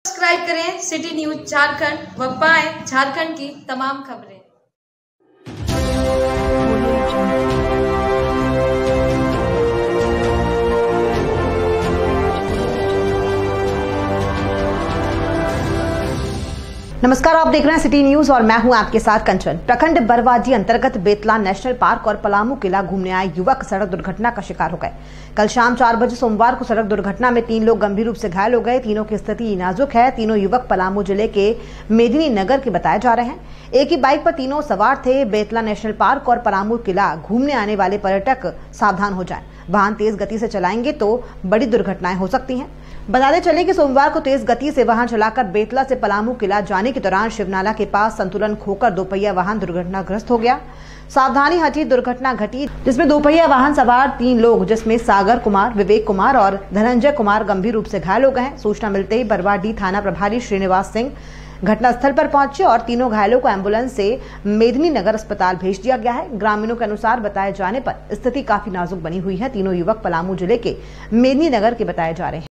Subscribe करें city news Jharkhand व पाएं झारखंड की तमाम खबरें। नमस्कार, आप देख रहे हैं सिटी न्यूज और मैं हूं आपके साथ कंचन। प्रखंड बरवाजी अंतर्गत बेतला नेशनल पार्क और पलामू किला घूमने आए युवक सड़क दुर्घटना का शिकार हो गए। कल शाम 4 बजे सोमवार को सड़क दुर्घटना में 3 लोग गंभीर रूप से घायल हो गए। तीनों की स्थिति नाजुक है। तीनों युवक पलामू जिले के मेदिनी नगर के बताए जा रहे हैं। एक ही बाइक पर तीनों सवार थे। बेतला नेशनल पार्क और पलामू किला घूमने आने वाले पर्यटक सावधान हो जाएं। वाहन तेज गति से चलाएंगे तो बड़ी दुर्घटनाएं हो सकती हैं। बताते चले कि सोमवार को तेज गति से वाहन चलाकर बेतला से पलामू किला जाने के दौरान शिवनाला के पास संतुलन खोकर दोपहिया वाहन दुर्घटनाग्रस्त हो गया। सावधानी हटी दुर्घटना घटी, जिसमें दोपहिया वाहन सवार 3 लोग जिसमें सागर कुमार, विवेक कुमार और धनंजय कुमार गंभीर रूप से घायल हो गए हैं। सूचना मिलते ही बरवाडी थाना प्रभारी श्रीनिवास सिंह घटनास्थल पर पहुंचे और तीनों घायलों को एम्बुलेंस से मेदिनी नगर अस्पताल भेज दिया गया है। ग्रामीणों के अनुसार बताए जाने पर स्थिति काफी नाजुक बनी हुई है। तीनों युवक पलामू जिले के मेदिनी नगर के बताए जा रहे हैं।